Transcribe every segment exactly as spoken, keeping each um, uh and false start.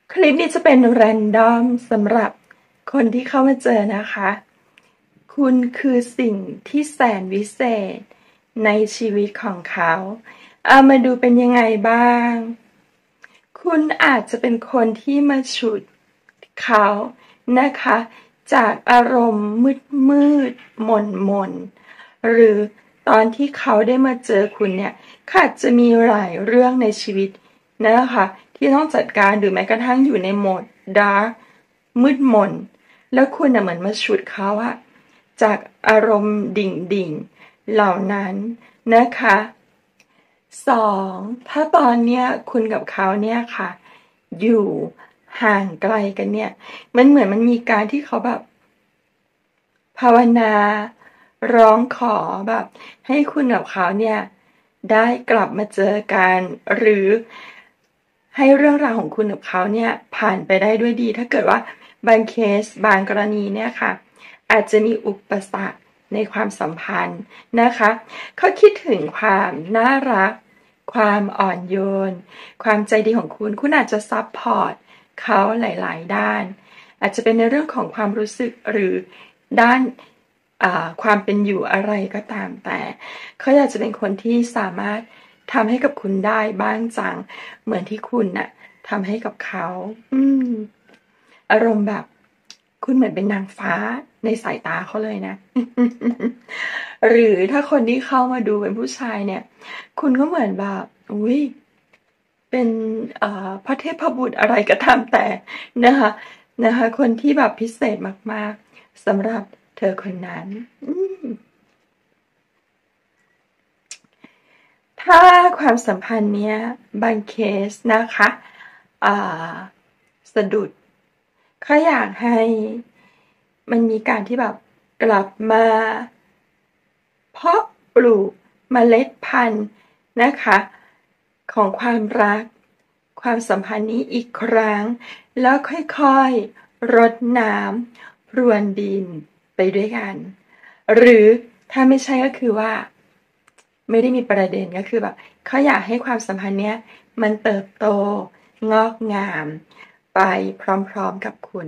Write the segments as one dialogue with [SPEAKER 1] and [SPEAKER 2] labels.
[SPEAKER 1] คลิปนี้จะเป็นแรนดอมสำหรับคนที่เข้ามาเจอนะคะ คุณคือสิ่งที่แสนวิเศษในชีวิตของเขาเอามาดูเป็นยังไงบ้าง คุณอาจจะเป็นคนที่มาฉุดเขานะคะจากอารมณ์มืดมืดหม่นหม่นหรือตอนที่เขาได้มาเจอคุณเนี่ยเขาอาจจะมีหลายเรื่องในชีวิตนะคะที่ต้องจัดการหรือแม้กระทั่งอยู่ในโหมดดาร์กมืดมนแล้วคุณน่ะเหมือนมาฉุดเขาอะจากอารมณ์ดิ่งดิ่งเหล่านั้นนะคะสองถ้าตอนเนี้ยคุณกับเขาเนี่ยค่ะอยู่ห่างไกลกันเนี่ยมันเหมือนมันมีการที่เขาแบบภาวนาร้องขอแบบให้คุณกับเขาเนี่ยได้กลับมาเจอกันหรือให้เรื่องราวของคุณกับเขาเนี่ยผ่านไปได้ด้วยดีถ้าเกิดว่าบางเคสบางกรณีเนี่ยค่ะอาจจะมีอุปสรรคในความสัมพันธ์นะคะเขาคิดถึงความน่ารักความอ่อนโยนความใจดีของคุณคุณอาจจะซัพพอร์ตเขาหลายๆด้านอาจจะเป็นในเรื่องของความรู้สึกหรือด้านความเป็นอยู่อะไรก็ตามแต่เขาอยากจะเป็นคนที่สามารถทำให้กับคุณได้บ้างจังเหมือนที่คุณน่ะทำให้กับเขาอืมอารมณ์แบบคุณเหมือนเป็นนางฟ้าในสายตาเขาเลยนะ หรือถ้าคนที่เข้ามาดูเป็นผู้ชายเนี่ยคุณก็เหมือนแบบอุ้ยเป็นพระเทพบุตรอะไรก็ตามแต่นะคะนะคะคนที่แบบพิเศษมากๆสำหรับเธอคนนั้นถ้าความสัมพันธ์เนี้ยบางเคสนะคะสะดุดเขาอยากให้มันมีการที่แบบกลับมาเพาะปลูกเมล็ดพันธุ์นะคะของความรักความสัมพันธ์นี้อีกครั้งแล้วค่อยๆรดน้ำพรวนดินไปด้วยกันหรือถ้าไม่ใช่ก็คือว่าไม่ได้มีประเด็นก็คือแบบเขาอยากให้ความสัมพันธ์เนี้ยมันเติบโตงอกงามไปพร้อมๆกับคุณ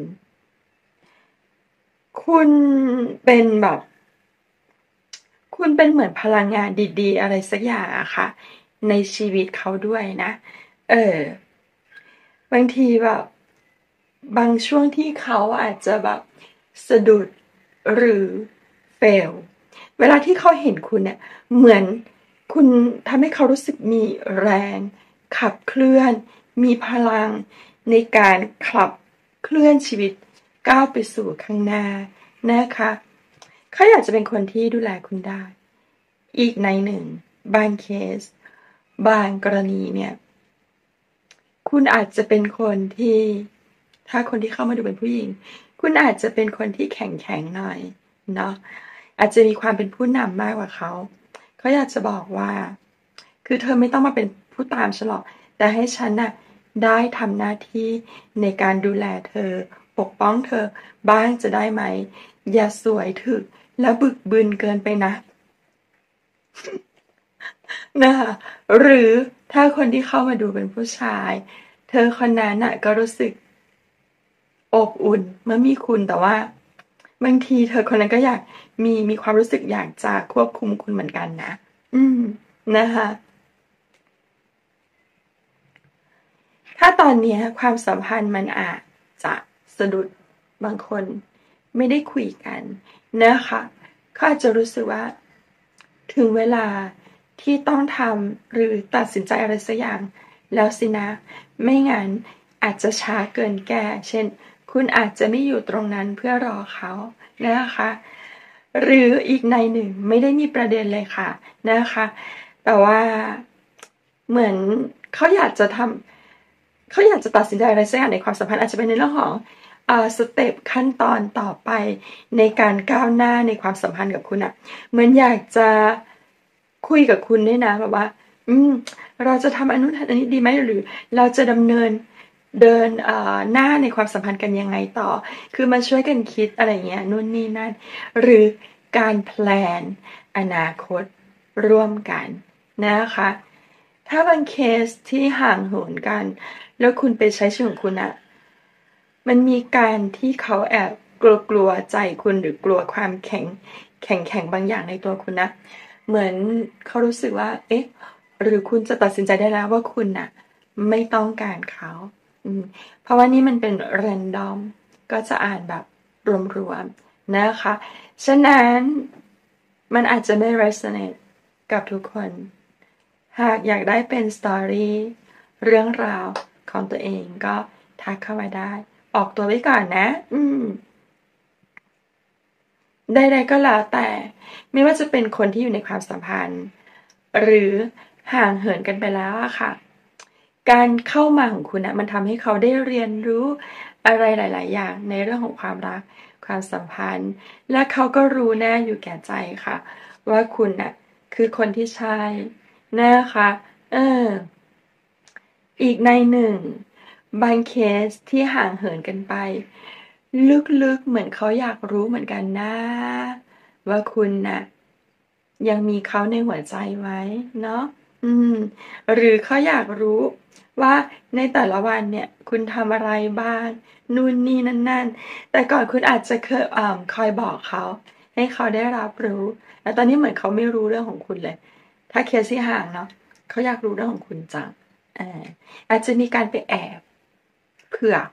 [SPEAKER 1] คุณเป็นแบบคุณเป็นเหมือนพลังงานดีๆอะไรสักอย่างอะค่ะในชีวิตเขาด้วยนะเออบางทีแบบบางช่วงที่เขาอาจจะแบบสะดุดหรือเฟลเวลาที่เขาเห็นคุณเนี่ยเหมือนคุณทำให้เขารู้สึกมีแรงขับเคลื่อนมีพลังในการขับเคลื่อนชีวิตก้าวไปสู่ข้างหน้านะคะเขาอยากจะเป็นคนที่ดูแลคุณได้อีกในหนึ่งบางเคสบางกรณีเนี่ยคุณอาจจะเป็นคนที่ถ้าคนที่เข้ามาดูเป็นผู้หญิงคุณอาจจะเป็นคนที่แข็งแข็งหน่อยเนาะอาจจะมีความเป็นผู้นำมากกว่าเขาเขาอยากจะบอกว่าคือเธอไม่ต้องมาเป็นผู้ตามฉันหรอกแต่ให้ฉันน่ะได้ทำหน้าที่ในการดูแลเธอปกป้องเธอบ้างจะได้ไหมอย่าสวยถึกแล้วบึกบึนเกินไปนะนะคะหรือถ้าคนที่เข้ามาดูเป็นผู้ชายเธอคนนั้นน่ะก็รู้สึกอบอุ่นเมื่อมีคุณแต่ว่าบางทีเธอคนนั้นก็อยากมีมีความรู้สึกอยากจะควบคุมคุณเหมือนกันนะอืมนะคะถ้าตอนนี้ความสัมพันธ์มันอาจจะสะดุดบางคนไม่ได้คุยกันนะคะเขาอาจจะรู้สึกว่าถึงเวลาที่ต้องทำหรือตัดสินใจอะไรสักอย่างแล้วสินะไม่งั้นอาจจะช้าเกินแก้เช่นคุณอาจจะไม่อยู่ตรงนั้นเพื่อรอเขานะคะหรืออีกในหนึ่งไม่ได้มีประเด็นเลยค่ะนะคะแต่ว่าเหมือนเขาอยากจะทำเขาอยากจะตัดสินใจอะไรสักอย่างในความสัมพันธ์อาจจะเป็นในเรื่องของสเต็ปขั้นตอนต่อไปในการก้าวหน้าในความสัมพันธ์กับคุณอะเหมือนอยากจะคุยกับคุณด้วยนะแบบว่าอืมเราจะทำอันนู้นอันนี้ดีไหมหรือเราจะดำเนินเดินหน้าในความสัมพันธ์กันยังไงต่อคือมาช่วยกันคิดอะไรเงี้ยนู่นนี่นั่นหรือการแพลนอนาคตร่วมกันนะคะถ้าบางเคสที่ห่างเหินกันแล้วคุณไปใช้ชีวิตของคุณอะมันมีการที่เขาแอบกลัวๆใจคุณหรือกลัวความแข็งแข็งแข็งบางอย่างในตัวคุณนะเหมือนเขารู้สึกว่าเอ๊ะหรือคุณจะตัดสินใจได้แล้วว่าคุณน่ะไม่ต้องการเขาอืมเพราะว่านี่มันเป็น random ก็จะอ่านแบบรวมๆนะคะฉะนั้นมันอาจจะไม่ resonate กับทุกคนหากอยากได้เป็นสตอรี่เรื่องราวของตัวเองก็ทักเข้ามาได้ออกตัวไว้ก่อนนะอืมใดๆก็แล้วแต่ไม่ว่าจะเป็นคนที่อยู่ในความสัมพันธ์หรือห่างเหินกันไปแล้วอะค่ะการเข้ามาของคุณนะมันทำให้เขาได้เรียนรู้อะไรหลายๆอย่างในเรื่องของความรักความสัมพันธ์และเขาก็รู้แน่อยู่แก่ใจค่ะว่าคุณน่ะคือคนที่ใช่นะคะเอออีกในหนึ่งบางเคสที่ห่างเหินกันไปลึกๆเหมือนเขาอยากรู้เหมือนกันนะว่าคุณน่ะยังมีเขาในหัวใจไหมเนาะอืมหรือเขาอยากรู้ว่าในแต่ละวันเนี่ยคุณทำอะไรบ้างนู่นนี่นั่นๆแต่ก่อนคุณอาจจะเคยอ่าคอยบอกเขาให้เขาได้รับรู้แต่ตอนนี้เหมือนเขาไม่รู้เรื่องของคุณเลยถ้าเคสที่ห่างเนาะเขาอยากรู้เรื่องของคุณจังอาอาจจะมีการไปแอบเผือก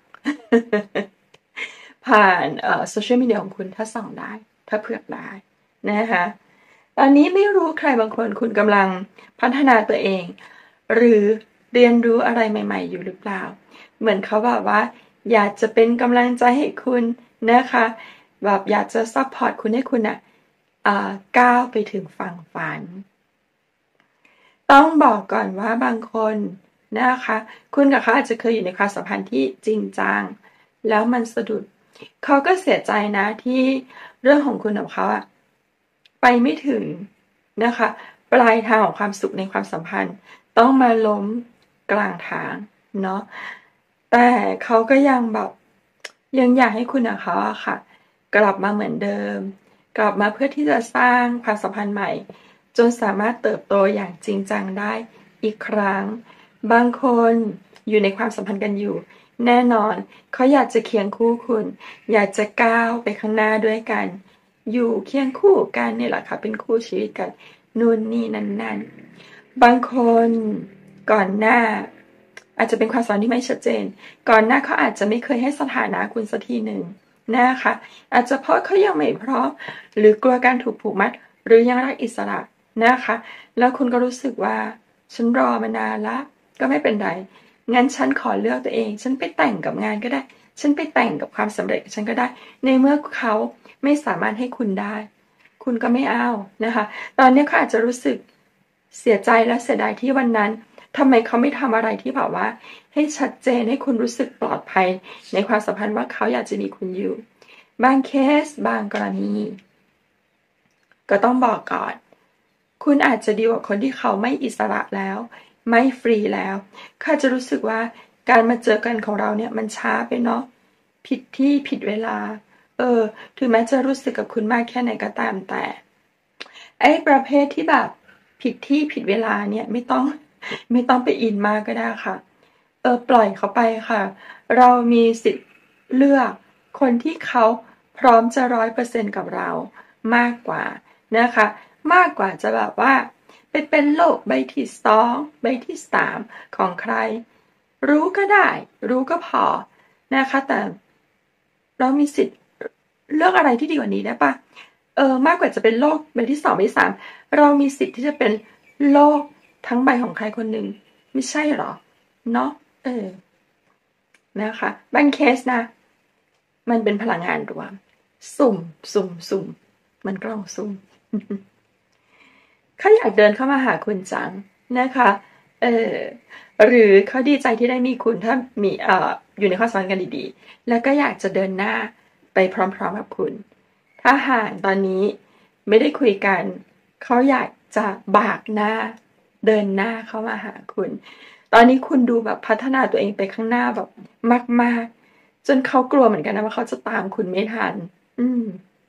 [SPEAKER 1] ผ่านเอ่อ social media ของคุณถ้าส่องได้ถ้าเผือกได้นะคะตอนนี้ไม่รู้ใครบางคนคุณกำลังพัฒนาตัวเองหรือเรียนรู้อะไรใหม่ๆอยู่หรือเปล่าเหมือนเขาแบบว่าอยากจะเป็นกำลังใจให้คุณนะคะแบบอยากจะซัปพอร์ตคุณให้คุณน่ะอ่าก้าวไปถึงฝั่งฝัน ต้องบอกก่อนว่าบางคนนะคะคุณกับเขาอาจจะเคยอยู่ในความสัมพันธ์ที่จริงจังแล้วมันสะดุดเขาก็เสียใจนะที่เรื่องของคุณกับเขาอะไปไม่ถึงนะคะปลายทางของความสุขในความสัมพันธ์ต้องมาล้มกลางทางเนาะแต่เขาก็ยังแบบยังอยากให้คุณกับเขาอะค่ะกลับมาเหมือนเดิมกลับมาเพื่อที่จะสร้างความสัมพันธ์ใหม่ จนสามารถเติบโตอย่างจริงจังได้อีกครั้ง บางคนอยู่ในความสัมพันธ์กันอยู่แน่นอนเขาอยากจะเคียงคู่คุณ อยากจะก้าวไปข้างหน้าด้วยกัน อยู่เคียงคู่กันเนี่ยแหละค่ะเป็นคู่ชีวิตกันนู่นนี่นั่นนั่นบางคนก่อนหน้าอาจจะเป็นความสัมพันธ์ที่ไม่ชัดเจน ก่อนหน้าเขาอาจจะไม่เคยให้สถานะคุณสักทีหนึ่งนะคะอาจจะเพราะเขายังไม่พร้อมหรือกลัวการถูกผูกมัดหรือยังรักอิสระนะคะแล้วคุณก็รู้สึกว่าฉันรอมานานละก็ไม่เป็นไรงั้นฉันขอเลือกตัวเองฉันไปแต่งกับงานก็ได้ฉันไปแต่งกับความสำเร็จฉันก็ได้ในเมื่อเขาไม่สามารถให้คุณได้คุณก็ไม่เอานะคะตอนนี้เขาอาจจะรู้สึกเสียใจและเสียดายที่วันนั้นทำไมเขาไม่ทำอะไรที่แบบว่าให้ชัดเจนให้คุณรู้สึกปลอดภัยในความสัมพันธ์ว่าเขาอยากจะมีคุณอยู่บางเคสบางกรณีก็ต้องบอกก่อนคุณอาจจะดีกว่าคนที่เขาไม่อิสระแล้วไม่ฟรีแล้วเขาจะรู้สึกว่าการมาเจอกันของเราเนี่ยมันช้าไปเนาะผิดที่ผิดเวลาเออถึงแม้จะรู้สึกกับคุณมากแค่ไหนก็ตามแต่ไอ้ประเภทที่แบบผิดที่ผิดเวลาเนี่ยไม่ต้องไม่ต้องไปอินมากก็ได้ค่ะเออปล่อยเขาไปค่ะเรามีสิทธิ์เลือกคนที่เขาพร้อมจะร้อยเปอร์เซ็นต์กับเรามากกว่านะคะมากกว่าจะแบบว่าไปเป็นโลกใบที่สองใบที่สามของใครรู้ก็ได้รู้ก็พอนะคะแต่เรามีสิทธิ์เลือกอะไรที่ดีกว่านี้ได้ปะเออมากกว่าจะเป็นโลกใบที่สองใบที่สามเรามีสิทธิ์ที่จะเป็นโลกทั้งใบของใครคนหนึ่งไม่ใช่หรอเนาะเออนะคะบางเคสนะมันเป็นพลังงานรวมสุ่มสุ่มสุ่มมันกล้องสุ่ม เขาอยากเดินเข้ามาหาคุณจังนะคะเออหรือเขาดีใจที่ได้มีคุณถ้ามีเอ่ออยู่ในความสัมพันธ์กันดีๆแล้วก็อยากจะเดินหน้าไปพร้อมๆกับคุณ ถ้าห่างตอนนี้ไม่ได้คุยกัน เขาอยากจะบากหน้าเดินหน้าเข้ามาหาคุณ ตอนนี้คุณดูแบบพัฒนาตัวเองไปข้างหน้าแบบมากๆจนเขากลัวเหมือนกันนะว่าเขาจะตามคุณไม่ทัน อืม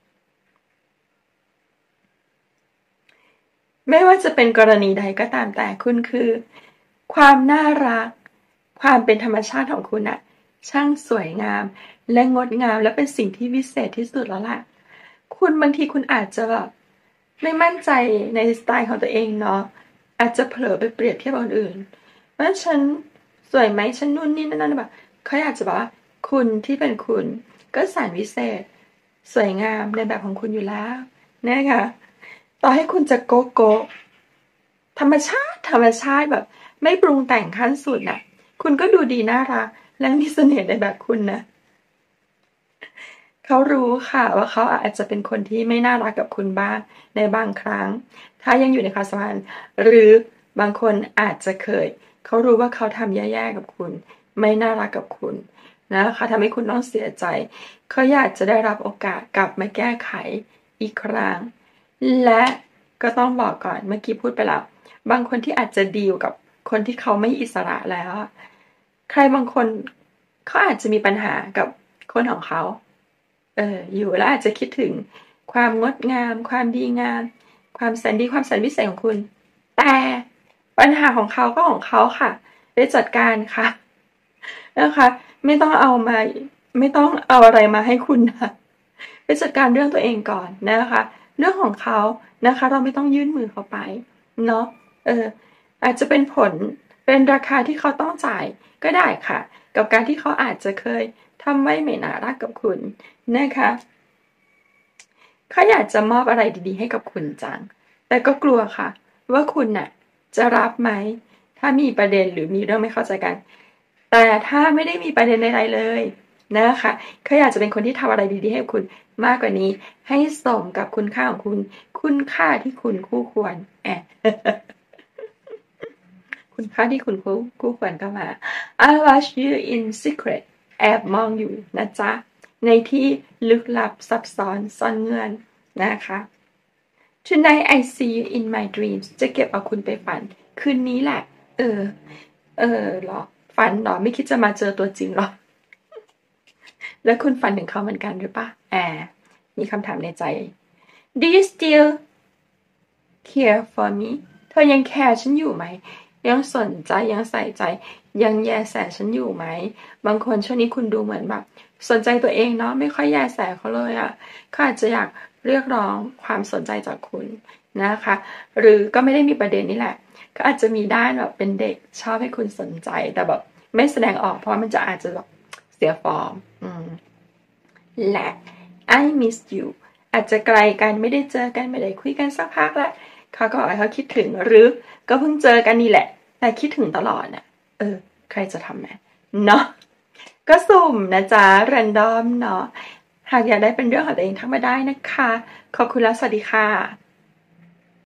[SPEAKER 1] ไม่ว่าจะเป็นกรณีใดก็ตามแต่คุณคือความน่ารักความเป็นธรรมชาติของคุณอะช่างสวยงามและงดงามและเป็นสิ่งที่วิเศษที่สุดแล้วล่ะคุณบางทีคุณอาจจะแบบไม่มั่นใจในสไตล์ของตัวเองเนาะอาจจะเผลอไปเปรียบเทียบกับคนอื่นว่าฉันสวยไหมฉันนู่นนี่นั่นนั่นแบบเขาอยากจะบอกว่าคุณที่เป็นคุณก็แสนวิเศษสวยงามในแบบของคุณอยู่แล้วนะคะต่อให้คุณจะโกโก้ธรรมชาติธรรมชาติแบบไม่ปรุงแต่งขั้นสุดน่ะคุณก็ดูดีน่ารักและมีเสน่ห์ในแบบคุณนะเขารู้ค่ะว่าเขาอาจจะเป็นคนที่ไม่น่ารักกับคุณบ้างในบางครั้งถ้ายังอยู่ในความสัมพันธ์หรือบางคนอาจจะเคยเขารู้ว่าเขาทำแย่ๆกับคุณไม่น่ารักกับคุณนะคะทำให้คุณต้องเสียใจเขาอยากจะได้รับโอกาสกลับมาแก้ไขอีกครั้งและก็ต้องบอกก่อนเมื่อกี้พูดไปแล้วบางคนที่อาจจะดีลกับคนที่เขาไม่อิสระแล้วใครบางคนเขาอาจจะมีปัญหากับคนของเขาเอออยู่แล้วอาจจะคิดถึงความงดงามความดีงามความแสนดีความแสนวิเศษของคุณแต่ปัญหาของเขาก็ของเขาค่ะไปจัดการค่ะนะคะไม่ต้องเอามาไม่ต้องเอาอะไรมาให้คุณนะไปจัดการเรื่องตัวเองก่อนนะคะเรื่องของเขานะคะเราไม่ต้องยื่นมือเข้าไปเนาะเอออาจจะเป็นผลเป็นราคาที่เขาต้องจ่ายก็ได้ค่ะกับการที่เขาอาจจะเคยทำไม่ไม่น่ารักกับคุณนะคะเขาอยากจะมอบอะไรดีๆให้กับคุณจังแต่ก็กลัวค่ะว่าคุณน่ะจะรับไหมถ้ามีประเด็นหรือมีเรื่องไม่เข้าใจกันแต่ถ้าไม่ได้มีประเด็นใดๆเลยนะคะเขาอยากจะเป็นคนที่ทำอะไรดีๆให้คุณมากกว่านี้ให้สมกับคุณค่าของคุณคุณค่าที่คุณคู่ควรแอะคุณค่าที่คุณคู่คู่ควรก็มา I watch you in secret แอบมองอยู่นะจ๊ะในที่ลึกลับซับซ้อนซ่อนเงื่อนนะคะ Tonight I see you in my dreams จะเก็บเอาคุณไปฝันคืนนี้แหละเออเออหรอฝันหรอไม่คิดจะมาเจอตัวจริงหรอแล้วคุณฝันถึงเขาเหมือนกันหรือปะแอบมีคำถามในใจ Do you still care for me เธอยังแคร์ฉันอยู่ไหมยังสนใจยังใส่ใจยังแยแสฉันอยู่ไหมบางคนช่วงนี้คุณดูเหมือนแบบสนใจตัวเองเนาะไม่ค่อยแยแสเขาเลยอะ่ะเขาอาจจะอยากเรียกร้องความสนใจจากคุณนะคะหรือก็ไม่ได้มีประเด็นนี่แหละก็อาจจะมีด้านแบบเป็นเด็กชอบให้คุณสนใจแต่แบบไม่แสดงออกเพราะมันจะอาจจะแบบเสียฟอร์มอืมและ I miss you อาจจะไกลกันไม่ได้เจอกันไม่ได้คุยกันสักพักแล้วเขาก็บอกให้เขาคิดถึงหรือก็เพิ่งเจอกันนี่แหละแต่คิดถึงตลอดน่ะเออใครจะทำไหมเนาะก็สุ่มนะจ๊ะแรนดอมเนาะหากอยากได้เป็นเรื่องของตัวเองทักมาได้นะคะขอบคุณแล้วสวัสดีค่ะ